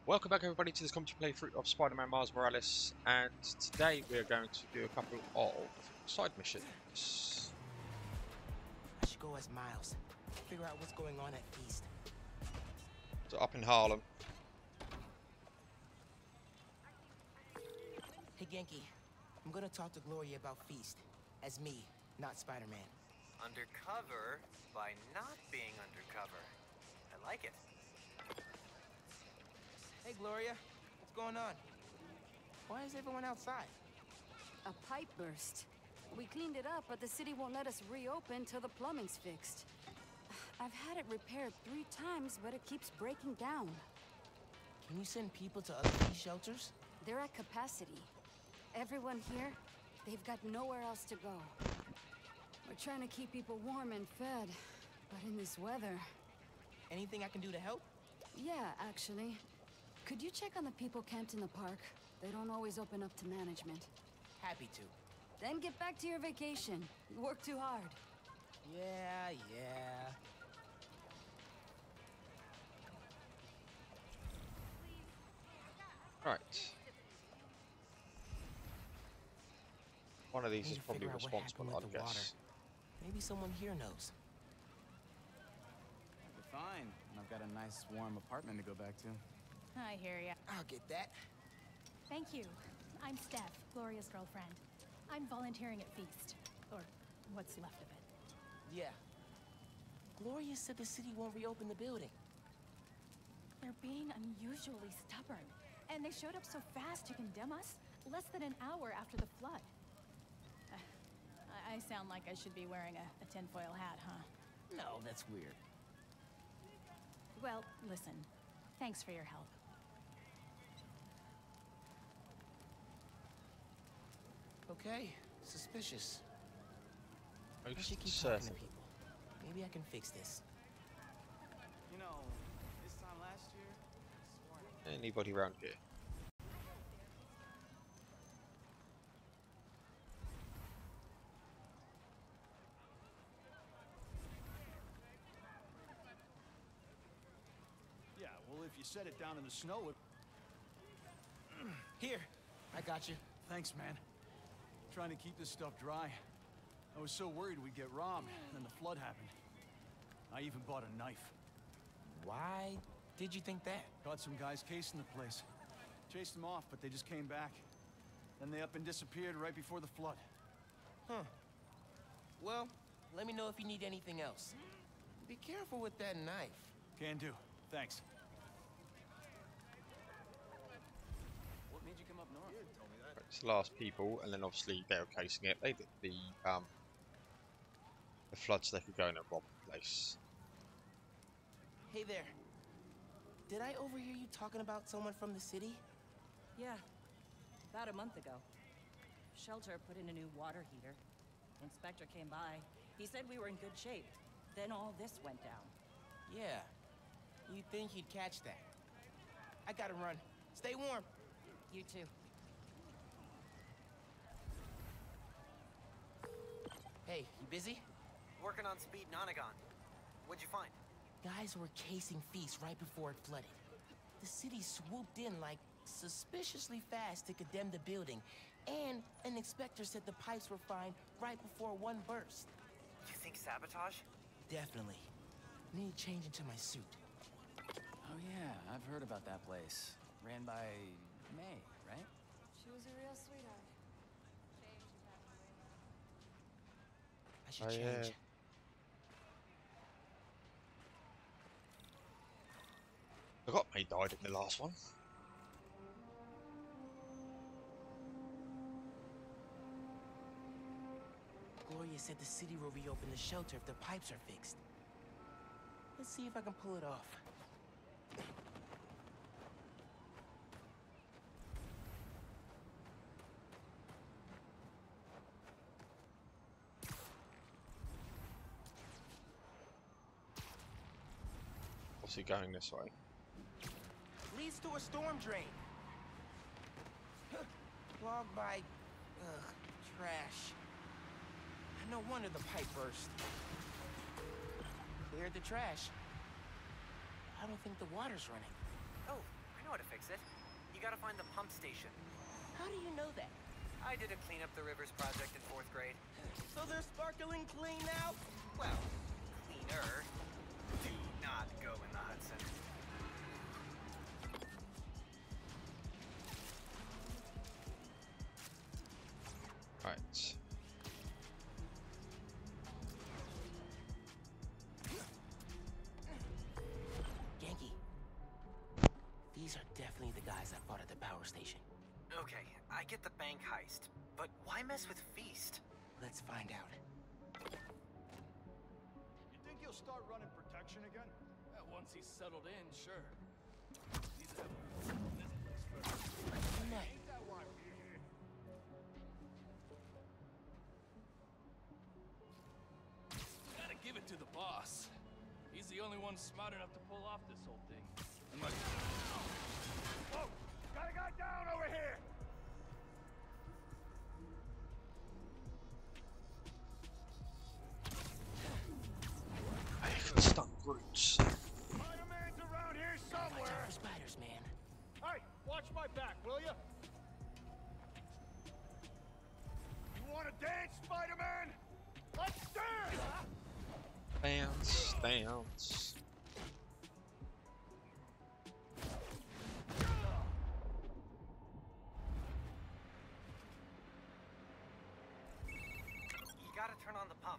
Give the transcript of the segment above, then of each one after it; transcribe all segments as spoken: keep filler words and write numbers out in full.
Welcome back everybody to this commentary playthrough of Spider-Man Miles Morales, and today we are going to do a couple of side missions. I should go as Miles, figure out what's going on at Feast. So up in Harlem. Hey Genki, I'm gonna talk to Gloria about Feast, as me, not Spider-Man. Undercover by not being undercover. I like it. Hey Gloria, what's going on? Why is everyone outside? A pipe burst. We cleaned it up, but the city won't let us reopen till the plumbing's fixed. I've had it repaired three times, but it keeps breaking down. Can you send people to other Feast shelters? They're at capacity. Everyone here, they've got nowhere else to go. We're trying to keep people warm and fed, but in this weather... Anything I can do to help? Yeah, actually. Could you check on the people camped in the park? They don't always open up to management. Happy to. Then get back to your vacation. You work too hard. Yeah, yeah. Right. One of these Need is to probably figure out what responsible, happened with I'd the water. guess. Maybe someone here knows. We're fine. And I've got a nice warm apartment to go back to. I hear ya. I'll get that. Thank you. I'm Steph, Gloria's girlfriend. I'm volunteering at Feast. Or what's left of it. Yeah. Gloria said the city won't reopen the building. They're being unusually stubborn. And they showed up so fast to condemn us, less than an hour after the flood. Uh, I, I sound like I should be wearing a, a tinfoil hat, huh? No, that's weird. Well, listen. Thanks for your help. Okay, suspicious. I Most should keep certain. talking to people. Maybe I can fix this. You know, this time last year, I swore I... Anybody around here? Yeah, well, if you set it down in the snow, it... Here, I got you. Thanks, man. Trying to keep this stuff dry. I was so worried we'd get robbed, and then the flood happened. I even bought a knife. Why did you think that? Caught some guys casing the place. Chased them off, but they just came back. Then they up and disappeared right before the flood. Huh. Well, let me know if you need anything else. Be careful with that knife. Can do. Thanks. What made you come up north? Told me that. It's the last people, and then obviously they were casing it. They did the um the floods. They could go in and rob the place. Hey there. Did I overhear you talking about someone from the city? Yeah, about a month ago. Shelter put in a new water heater. Inspector came by. He said we were in good shape. Then all this went down. Yeah. You'd think he'd catch that. I gotta run. Stay warm. You too. Hey, you busy? Working on Speed Nonagon. What'd you find? Guys were casing Feast right before it flooded. The city swooped in like suspiciously fast to condemn the building, and an inspector said the pipes were fine right before one burst. You think sabotage? Definitely. Need to change into my suit. Oh yeah, I've heard about that place. Ran by May, right? She was a real sweetheart. I should Oh, yeah. change. I forgot May died in the last one. Gloria said the city will reopen the shelter if the pipes are fixed. Let's see if I can pull it off. Obviously going this way. Leads to a storm drain. Clogged by, ugh, trash. No wonder the pipe burst. Cleared the trash. I don't think the water's running. Oh, I know how to fix it. You gotta find the pump station. How do you know that? I did a clean up the rivers project in fourth grade. So they're sparkling clean now? Well, cleaner. Do not go in the Hudson. Right. Yankee. These are definitely the guys I fought at the power station. Okay, I get the bank heist, but why mess with Feast? Let's find out. You think he'll start running protection again? Yeah, once he's settled in, sure. Needs to have this place first. Nice. Ain't that why we're here? Gotta give it to the boss. He's the only one smart enough to pull off this whole thing. Unless... Whoa! Got a guy down over here! I can stun Groot. Spider-Man's around here Watch out somewhere! for spiders, man. Hey, watch my back, will ya? You wanna dance, Spider-Man? Let's dance! Dance, dance. You gotta turn on the pump.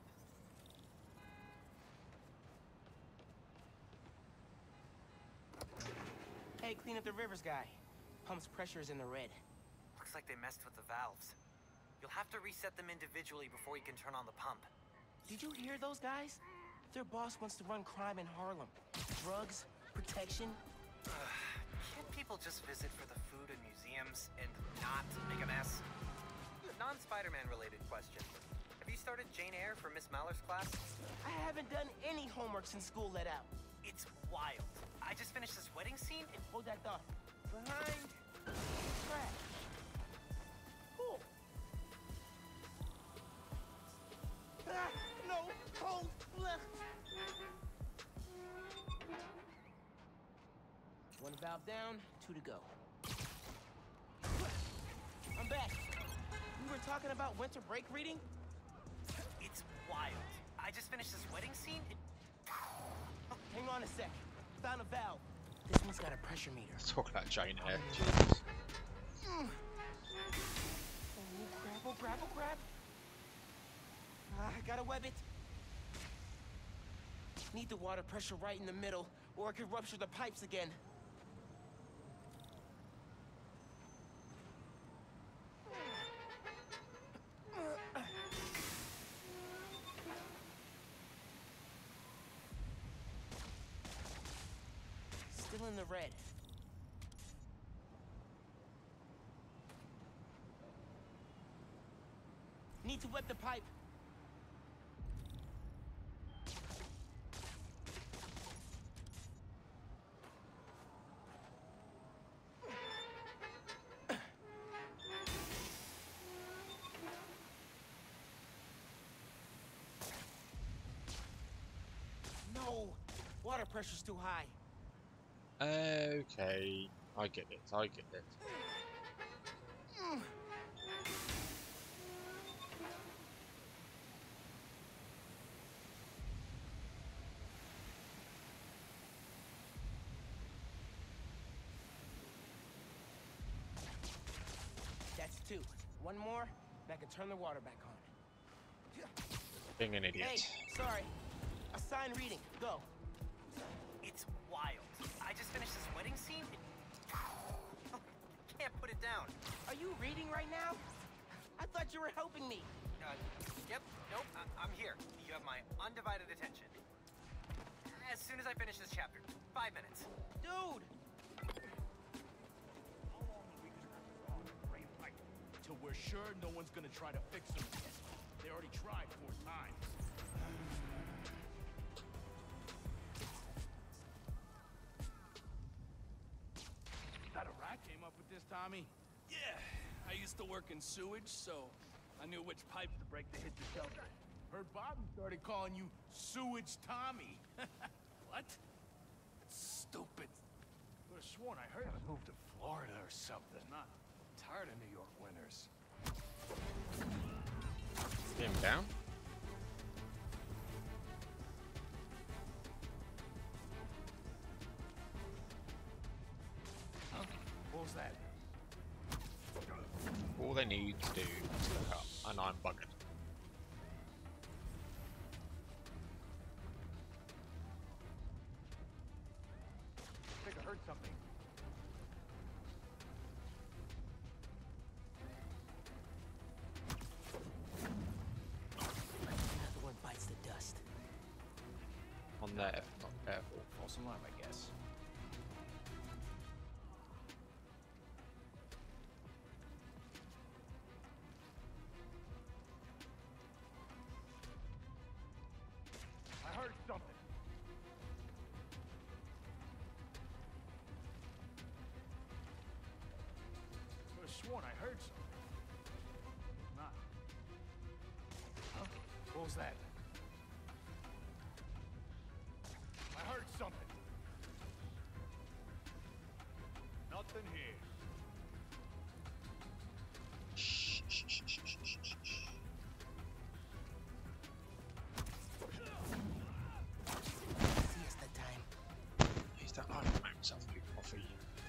Hey, clean up the rivers guy. Pump's pressure is in the red. Looks like they messed with the valves. You'll have to reset them individually before you can turn on the pump. Did you hear those guys? Their boss wants to run crime in Harlem. Drugs, protection. Can't people just visit for the food and museums and not make a mess? Non-Spider-Man related question. Have you started Jane Eyre for Miss Maller's class? I haven't done any homework since school let out. It's wild. I just finished this wedding scene and Hold that thought. Behind. Trash. Cool. Ah, no. Cold. Blech. One valve down, two to go. I'm back. We were talking about winter break reading? it's wild. I just finished this wedding scene and... Hang on a sec. Found a valve. This one's got a pressure meter. Talk about Jane Eyre. Oh, grab, oh, grab, oh, grab. Ah, I gotta web it. Need the water pressure right in the middle, or it could rupture the pipes again. Still in the red. Need to wet the pipe. No, water pressure's too high. Okay, I get it, I get it. That's two. One more, and I can turn the water back on. Being an idiot. Hey, sorry. Assign reading. Go. It's wild. I just finished this wedding scene and... Can't put it down. Are you reading right now? I thought you were helping me. Uh, yep, nope, I I'm here. You have my undivided attention. As soon as I finish this chapter. Five minutes. Dude! Till we're sure no one's gonna try to fix them again. They already tried four times. That a rat came up with this, Tommy? Yeah, I used to work in sewage, so I knew which pipes to break to hit the shelter. Heard Bobby started calling you Sewage Tommy. What? Stupid. Put a sworn I heard I moved to Florida or something. Not tired of New York winters. Him down. Huh? What was that? All they need to do is look up, and I'm buggered. I think I heard something. Another one bites the dust. On there, if not careful. False alarm, I guess. I heard something. I was sworn I heard something. Not. Huh? What was that? I heard something. Nothing here. Shh, shh, shh, shh, shh, shh, shh. Siesta time. He's that like to make himself a big coffee.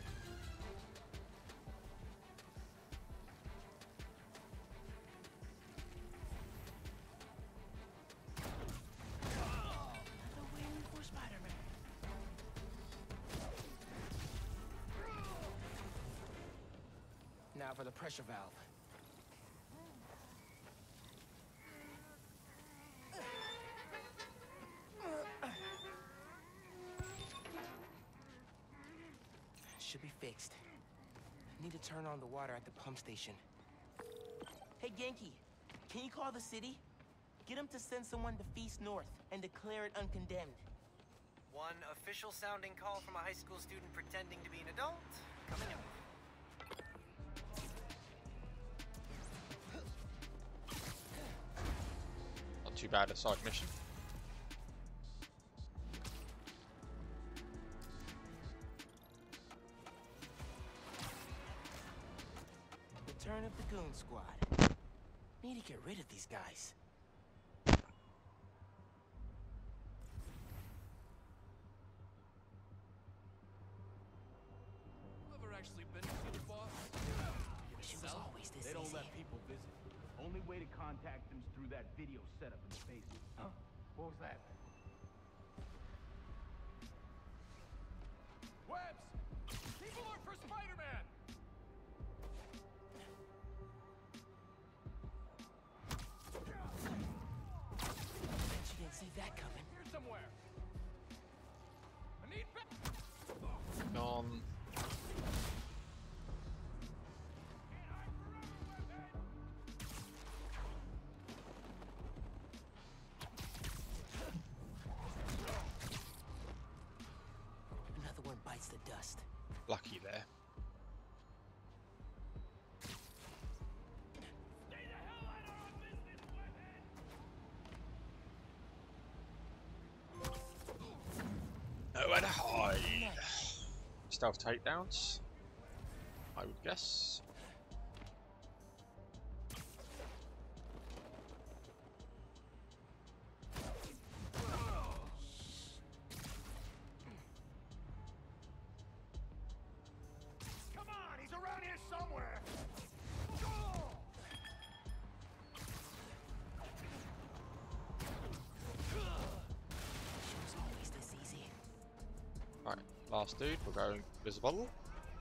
The win for Spider-Man. Now for the pressure valve. Should be fixed. Need to turn on the water at the pump station. Hey, Genki, can you call the city? Get them to send someone to Feast North and declare it uncondemned. One official sounding call from a high school student pretending to be an adult coming up. Not too bad a side mission. Return of the Goon Squad. Need to get rid of these guys. Ever actually been to see the boss? Wish it was Yourself? always this They don't easy. let people visit. Only way to contact them is through that video setup in the basement. Huh? What was that? Webs! People are for Spider-Man! Bet you didn't see that coming. Here somewhere! I need back! Gone. Another one bites the dust. Lucky there. Nowhere to hide. Stealth takedowns, I would guess. Come on, he's around here somewhere! It was always this easy. Right, last dude, we're going visible.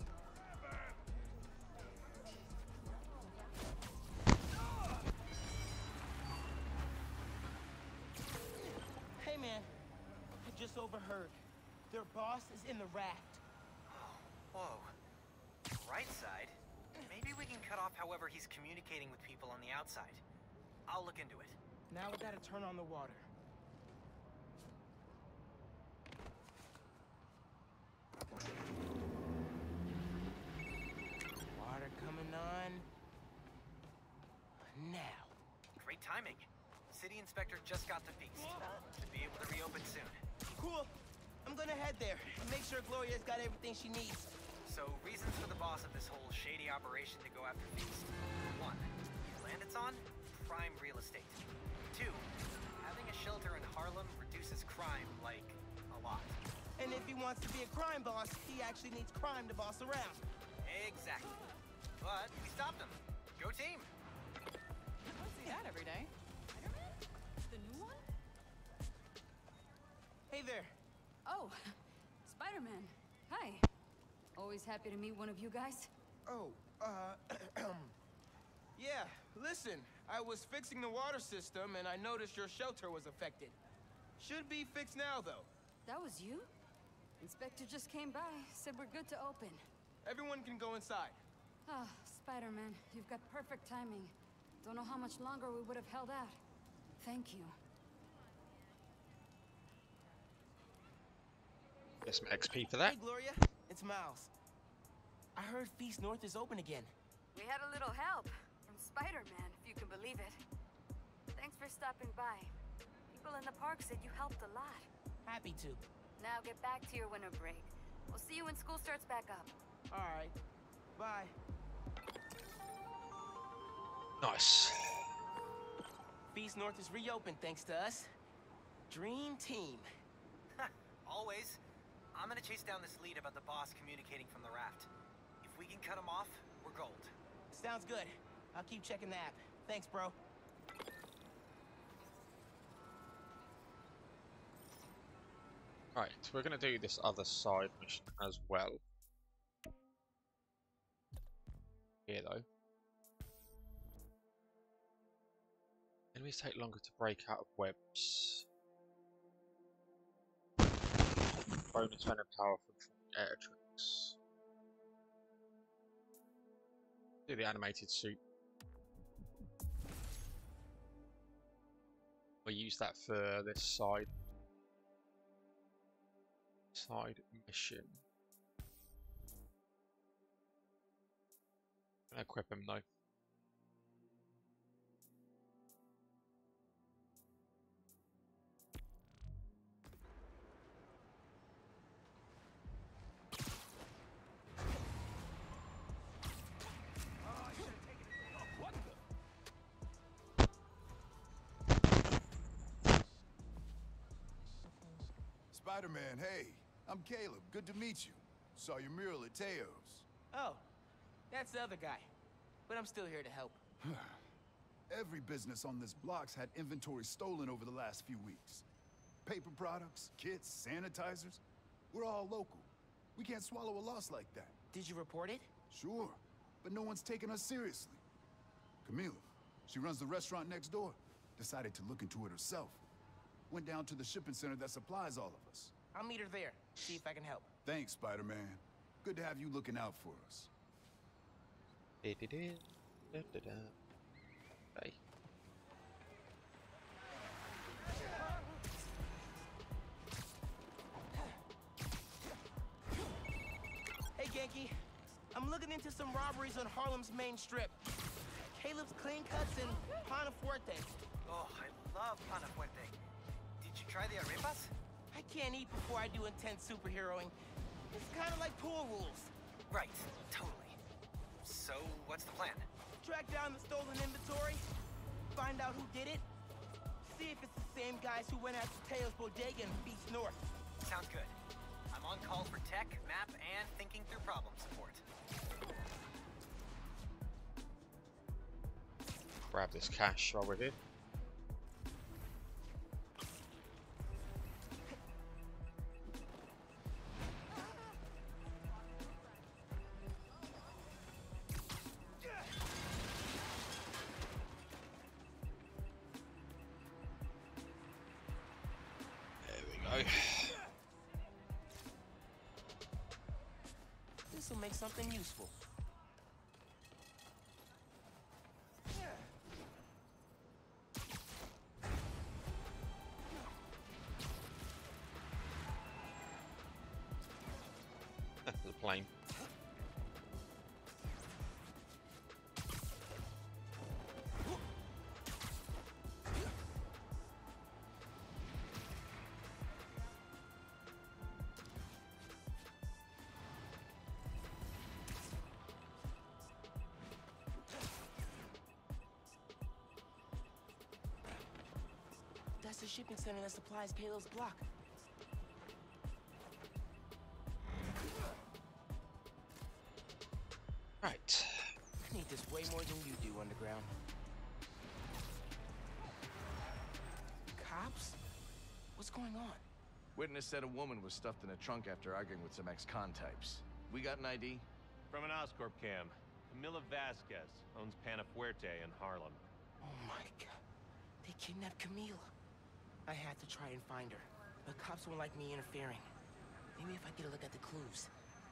Hey man, I just overheard. Their boss is in the raft. Whoa. Right side? Maybe we can cut off however he's communicating with people on the outside. I'll look into it. Now we gotta turn on the water. Water coming on. Now. Great timing. City inspector just got the feast. Should be able to reopen soon. Cool. I'm gonna head there and make sure Gloria's got everything she needs. So, reasons for the boss of this whole shady operation to go after Feast. One, the land it's on, prime real estate. Two, having a shelter in Harlem reduces crime, like, a lot. And if he wants to be a crime boss, he actually needs crime to boss around. Exactly. But we stopped him. Go team! I don't see that every day. Spider-Man? The new one? Hey there. Oh, Spider-Man. Hi. Always happy to meet one of you guys. Oh, uh, yeah, listen, I was fixing the water system and I noticed your shelter was affected. Should be fixed now, though. That was you? Inspector just came by, said we're good to open. Everyone can go inside. Ah, Spider-Man, you've got perfect timing. Don't know how much longer we would have held out. Thank you. Get some X P for that. Hey, Gloria, it's Miles. I heard Feast North is open again. We had a little help from Spider-Man, if you can believe it. Thanks for stopping by. People in the park said you helped a lot. Happy to. Now get back to your winter break. We'll see you when school starts back up. All right. Bye. Nice. Feast North is reopened thanks to us. Dream team. Always. I'm gonna chase down this lead about the boss communicating from the raft. If we can cut him off, we're gold. Sounds good. I'll keep checking the app. Thanks, bro. Right, we're gonna do this other side mission as well. Here though. Enemies take longer to break out of webs. Bonus venom power from air tricks. Do the animated suit. We'll use that for this side. Side mission. Equip him though. Spider-Man, hey. I'm Caleb. Good to meet you. Saw your mural at Teo's. Oh, that's the other guy. But I'm still here to help. Every business on this block's had inventory stolen over the last few weeks. Paper products, kits, sanitizers. We're all local. We can't swallow a loss like that. Did you report it? Sure, but no one's taking us seriously. Camila, she runs the restaurant next door. Decided to look into it herself. Went down to the shipping center that supplies all of us. I'll meet her there. See if I can help. Thanks, Spider-Man. Good to have you looking out for us. Hey. Hey, Genki. I'm looking into some robberies on Harlem's main strip. Caleb's Clean Cuts and Pana Fuerte. Oh, I love Pana Fuerte. Did you try the arepas? I can't eat before I do intense superheroing. It's kind of like pool rules. Right, totally. So, what's the plan? Track down the stolen inventory, find out who did it, see if it's the same guys who went after Teo's Bodega in Feast North. Sounds good. I'm on call for tech, map, and thinking through problem support. Grab this cash while we're here. This will make something useful. The plane. the shipping center that supplies Caleb's block. Right. I need this way more than you do, Underground. Cops? What's going on? Witness said a woman was stuffed in a trunk after arguing with some ex-con types. We got an I D? From an Oscorp cam. Camila Vasquez owns Panafuerte in Harlem. Oh my god. They kidnapped Camila. I had to try and find her, but cops won't like me interfering. Maybe if I get a look at the clues.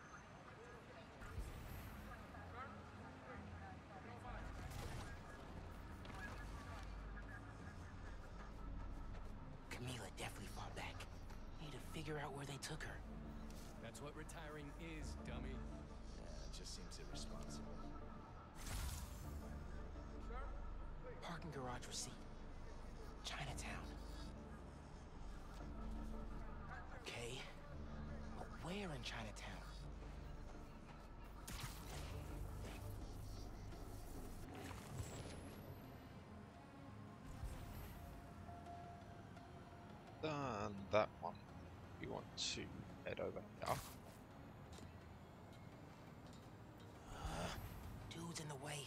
Camila definitely fought back. Need to figure out where they took her. That's what retiring is, dummy. Yeah, it just seems irresponsible. Parking garage receipt. Chinatown. Okay. But where in Chinatown? Done that one. We want to head over here. Uh, dude's in the way.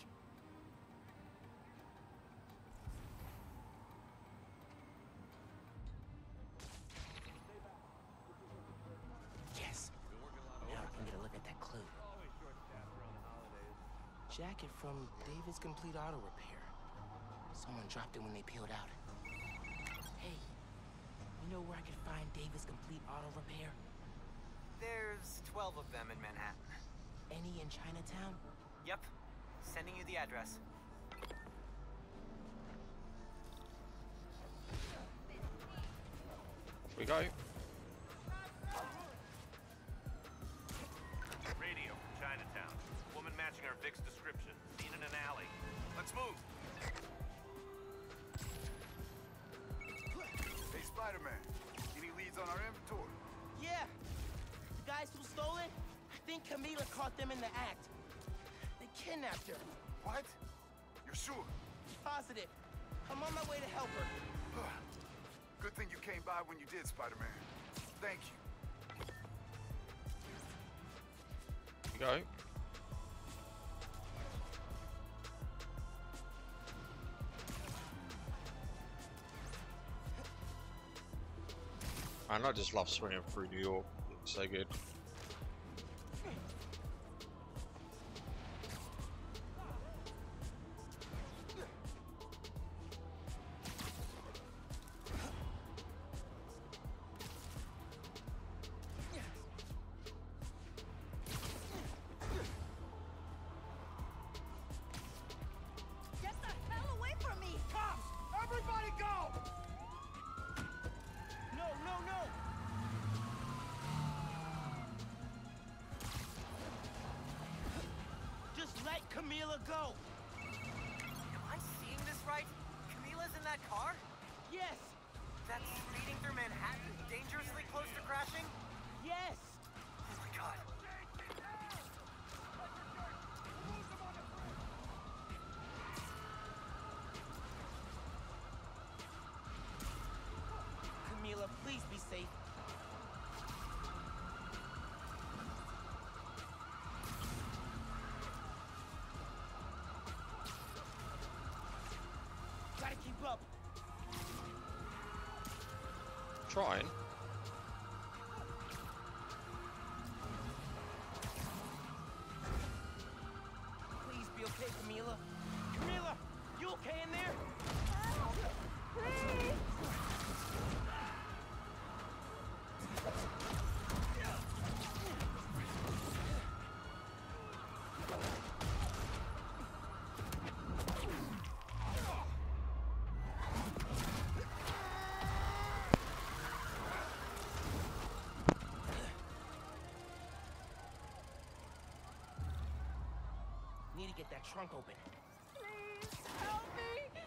Yes. Now I can get a look at that clue. Jacket from David's Complete Auto Repair. Someone dropped it when they peeled out. Hey, you know where I could find David's Complete Auto Repair? There's twelve of them in Manhattan. Any in Chinatown? Yep. Sending you the address. We go. Radio from Chinatown. Woman matching our Vic's description. Seen in an alley. Let's move. Hey, Spider-Man. Any leads on our inventory? Yeah. The guys who stole it, I think Camila caught them in the act. They kidnapped her. What? You're sure? Positive. I'm on my way to help her. Good thing you came by when you did, Spider-Man. Thank you. We go. Man, I just love swinging through New York. It's so good. Get the hell away from me! Cops! Everybody go! No, no, no! Just let Camila go! Am I seeing this right? Camila's in that car? Yes! That's speeding through Manhattan, dangerously close to crashing? Yes! Oh my god. Camila, please be safe. Gotta keep up. Trying. Please be okay, Camila. Camila, you okay in there? Please! Need to get that trunk open. Please, help me!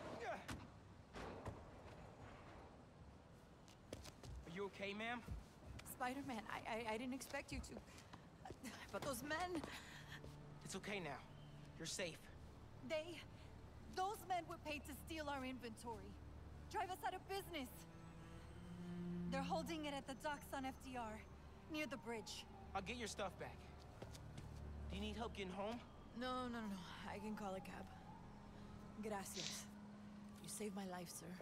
Are you okay, ma'am? Spider-Man, I, I I didn't expect you to. But those men, It's okay now. You're safe. they, those men were paid to steal our inventory, drive us out of business. They're holding it at the docks on F D R, near the bridge. I'll get your stuff back. Do you need help getting home? No, no, no. I can call a cab. Gracias. You saved my life, sir.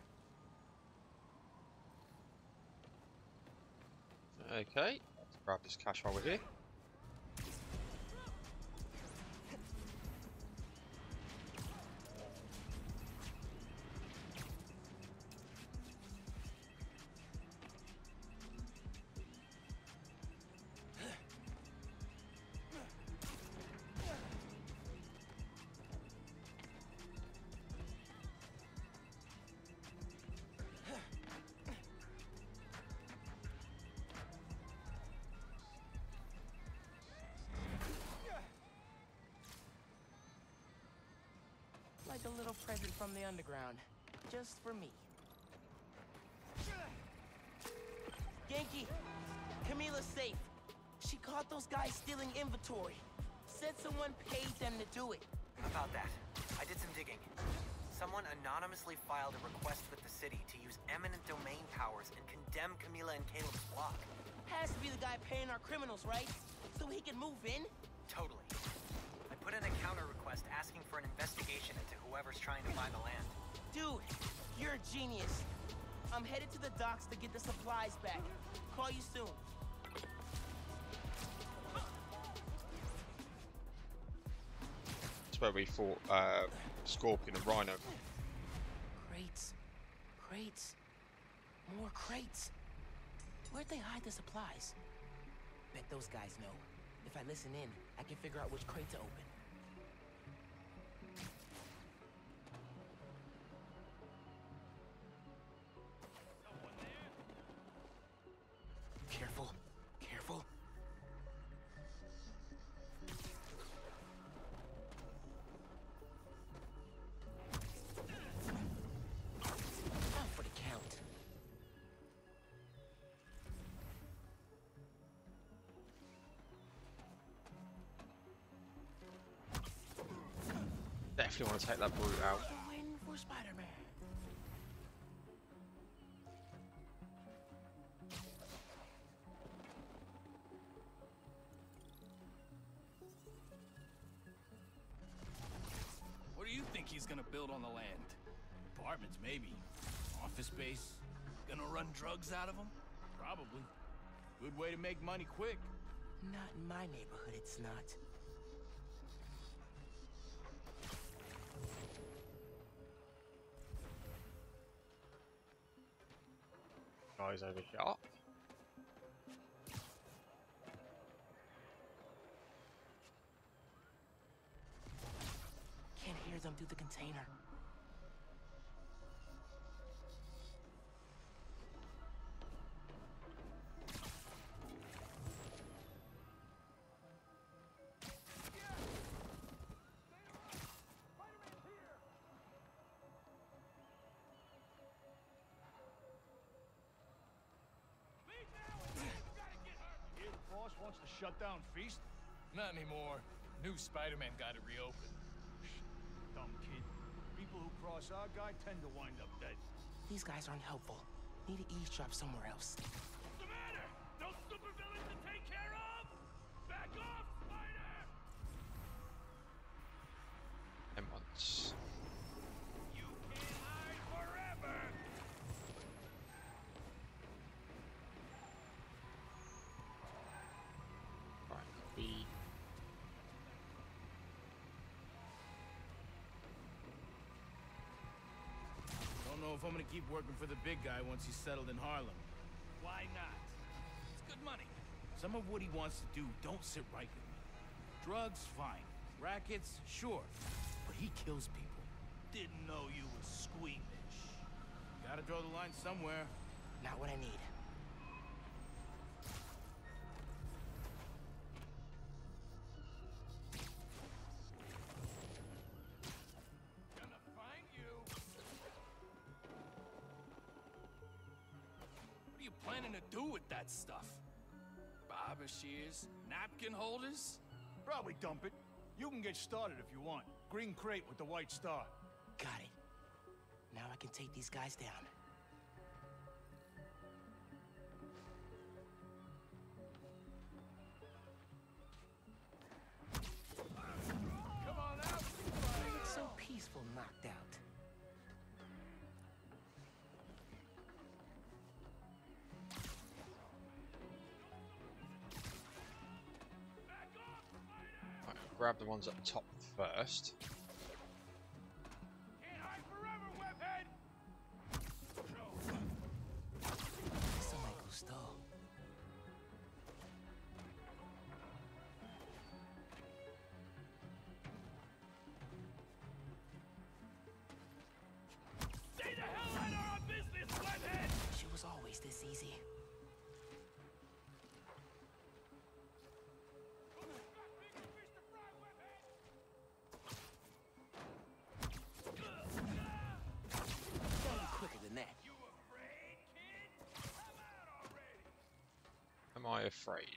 Okay, let's grab this cash while we're here. Like a little present from the underground. Just for me. Yankee! Camila's safe. She caught those guys stealing inventory. Said someone paid them to do it. About that, I did some digging. Someone anonymously filed a request with the city to use eminent domain powers and condemn Camila and Caleb's block. Has to be the guy paying our criminals, right? So he can move in? Totally. I put in a counter request asking for an investigation into whoever's trying to buy the land. Dude, you're a genius. I'm headed to the docks to get the supplies back. Call you soon. That's where we fought uh, Scorpion and Rhino. Crates. Crates. More crates. Where'd they hide the supplies? Bet those guys know. If I listen in, I can figure out which crate to open. Careful. Careful. Out for the count. Definitely want to take that brute out. Win for Spider-Man. What do you think he's gonna build on the land? Apartments, maybe. Office space. Gonna run drugs out of them? Probably. Good way to make money quick. Not in my neighborhood, it's not. Guys over here. Can't hear them through the container. Wants to shut down Feast? Not anymore. New Spider-Man got it reopened. Dumb kid. People who cross our guy tend to wind up dead. These guys aren't helpful. Need to eavesdrop somewhere else. What's the matter? No supervillain to take care of? Back off, Spider! And once. You can't hide forever! Right, be. Don't know if I'm gonna keep working for the big guy once he's settled in Harlem. Why not? It's good money. Some of what he wants to do don't sit right with me. Drugs, fine. Rackets, sure. But he kills people. Didn't know you was squeamish. Gotta draw the line somewhere. Not what I need. Gonna find you. What are you planning to do with that stuff? Barber shears? Napkin holders? Probably dump it. You can get started if you want. Green crate with the white star. Got it. Now I can take these guys down. grab the ones at the top first. Can't hide forever, webhead! Eso me gustó. Stay the hell out of our business, webhead! She was always this easy. Quicker than that. You afraid, kid? Come out already! Am I afraid?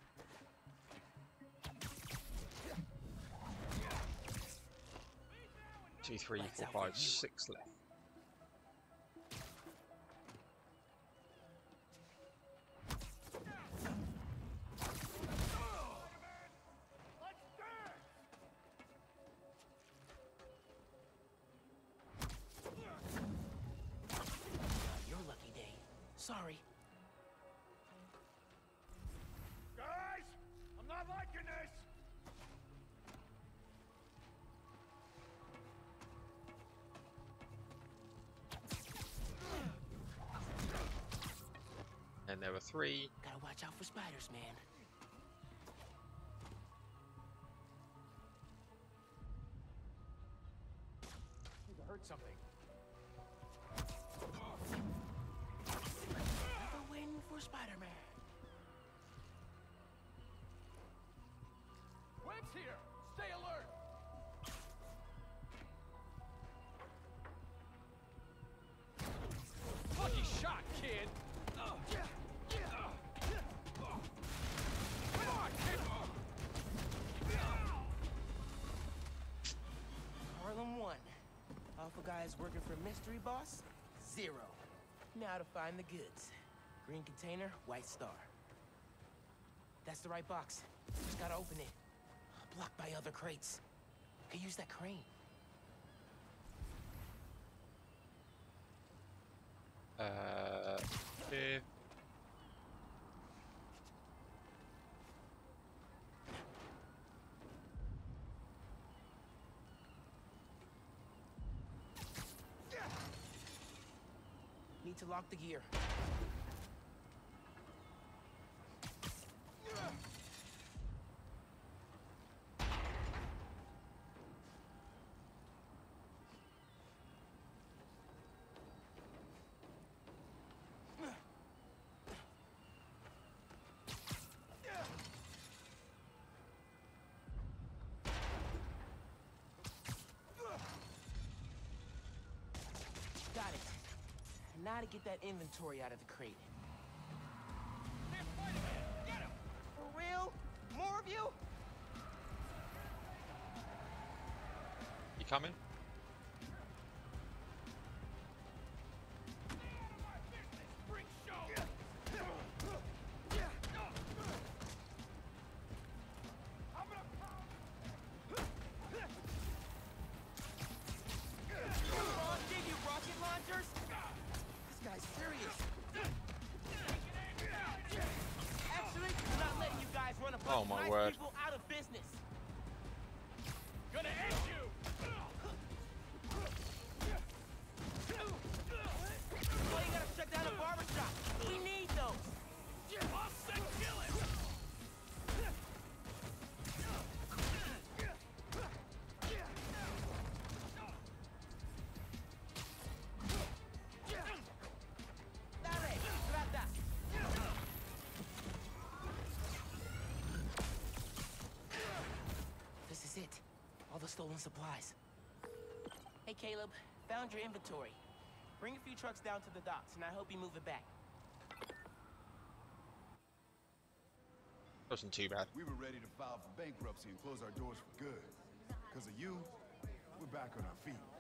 Two, three, Lights four, out for five, you. six left. Your lucky day. Sorry. Guys, I'm not liking this! And there were three. Gotta watch out for spiders, man. I heard something. Never win for Spider-Man. Web's here! Stay alert! Lucky shot, kid! Come on, kid! Harlem one. Alpha guys working for mystery boss? Zero. Now to find the goods. Green container, white star. That's the right box. Just gotta open it. Blocked by other crates. Could use that crane. Uh, here. Need to lock the gear. Got it. Now to get that inventory out of the crate. Hey, Spider-Man! Get him! For real? More of you? You coming? Freak show! I'm gonna Come on, dig you rocket launchers! This guy's serious. Actually, I'm not letting you guys run a bunch Oh, of my nice word. people out of business. gonna end you! Why you gotta shut down a barbershop? We need those. Offset, kill him! Dale, trata. This is it. All the stolen supplies. Hey, Caleb. Found your inventory. Bring a few trucks down to the docks, and I hope you move it back. Wasn't too bad. We were ready to file for bankruptcy and close our doors for good. Because of you, we're back on our feet.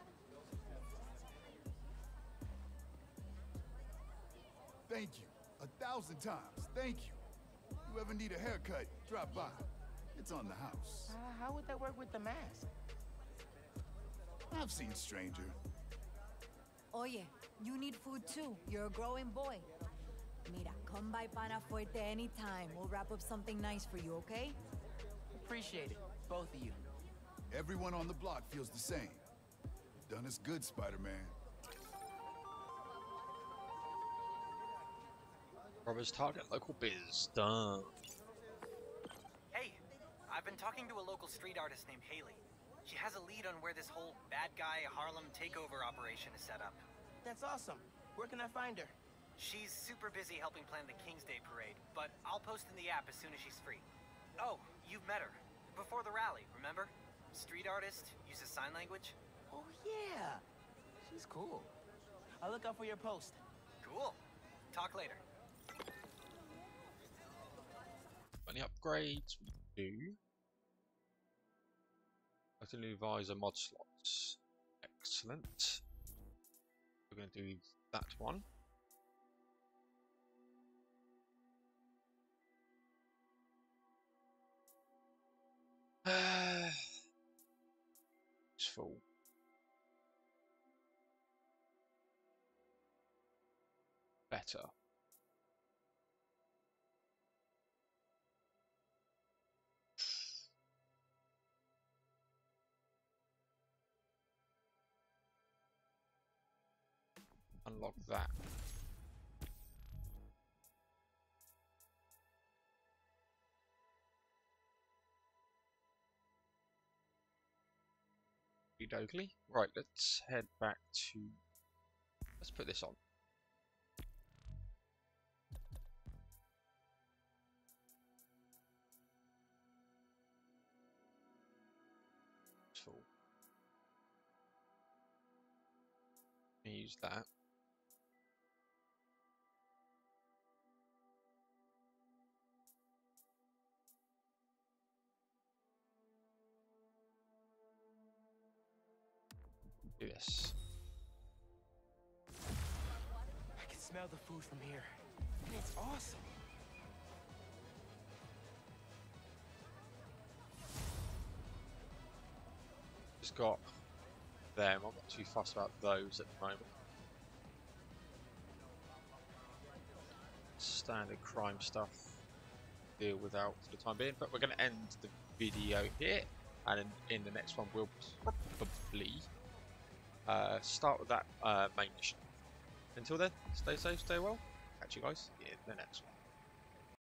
Thank you. A thousand times. Thank you. You ever need a haircut, drop by. It's on the house. Uh, how would that work with the mask? I've seen stranger. Oye, you need food too. You're a growing boy. Mira, come by Pana Fuerte anytime. We'll wrap up something nice for you, okay? Appreciate it, both of you. Everyone on the block feels the same. Done us good, Spider-Man. Robbers target local biz. Done. Hey, I've been talking to a local street artist named Haley. She has a lead on where this whole bad guy Harlem takeover operation is set up. That's awesome. Where can I find her? She's super busy helping plan the King's Day parade, but I'll post in the app as soon as she's free. Oh, you've met her. Before the rally, remember? Street artist, uses sign language. Oh, yeah. She's cool. I'll look out for your post. Cool. Talk later. Any upgrades we do? Got a new visor mod slots. Excellent. We're going to do that one. Uh, it's full. Better. Unlock that. Dokely. Right, let's head back to. Let's put this on. Full. Use that. Do this. I can smell the food from here, and it's awesome. Just got them. I'm not too fussed about those at the moment. Standard crime stuff. Deal without for the time being, but we're going to end the video here, and in, in the next one we'll probably uh, start with that uh, main mission. Until then, stay safe, stay well. Catch you guys in the next one.